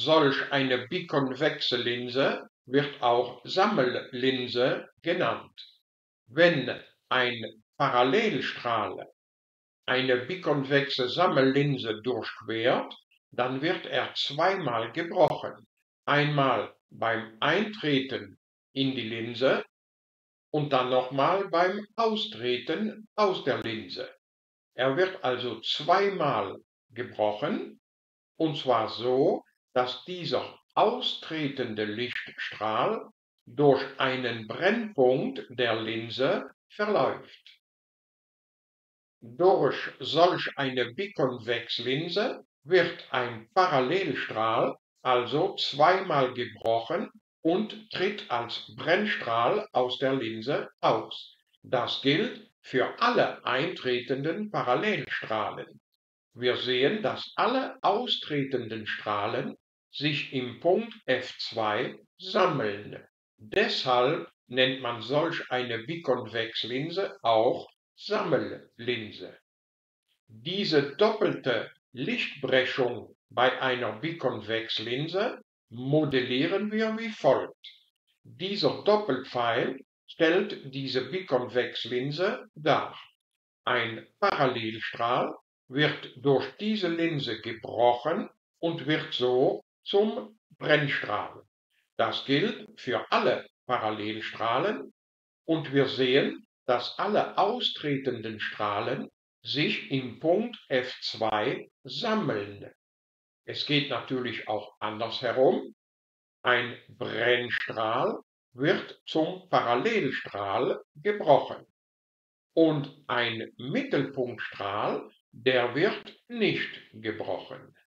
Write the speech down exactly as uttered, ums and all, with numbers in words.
Solch eine bikonvexe Linse wird auch Sammellinse genannt. Wenn ein Parallelstrahl eine bikonvexe Sammellinse durchquert, dann wird er zweimal gebrochen. Einmal beim Eintreten in die Linse und dann nochmal beim Austreten aus der Linse. Er wird also zweimal gebrochen, und zwar so, dass dieser austretende Lichtstrahl durch einen Brennpunkt der Linse verläuft. Durch solch eine Bikonvexlinse wird ein Parallelstrahl also zweimal gebrochen und tritt als Brennstrahl aus der Linse aus. Das gilt für alle eintretenden Parallelstrahlen. Wir sehen, dass alle austretenden Strahlen sich im Punkt F zwei sammeln. Deshalb nennt man solch eine Bikonvexlinse auch Sammellinse. Diese doppelte Lichtbrechung bei einer Bikonvexlinse modellieren wir wie folgt. Dieser Doppelpfeil stellt diese Bikonvexlinse dar. Ein Parallelstrahl wird durch diese Linse gebrochen und wird so zum Brennstrahl. Das gilt für alle Parallelstrahlen und wir sehen, dass alle austretenden Strahlen sich im Punkt F zwei sammeln. Es geht natürlich auch andersherum. Ein Brennstrahl wird zum Parallelstrahl gebrochen. Und ein Mittelpunktstrahl, der wird nicht gebrochen.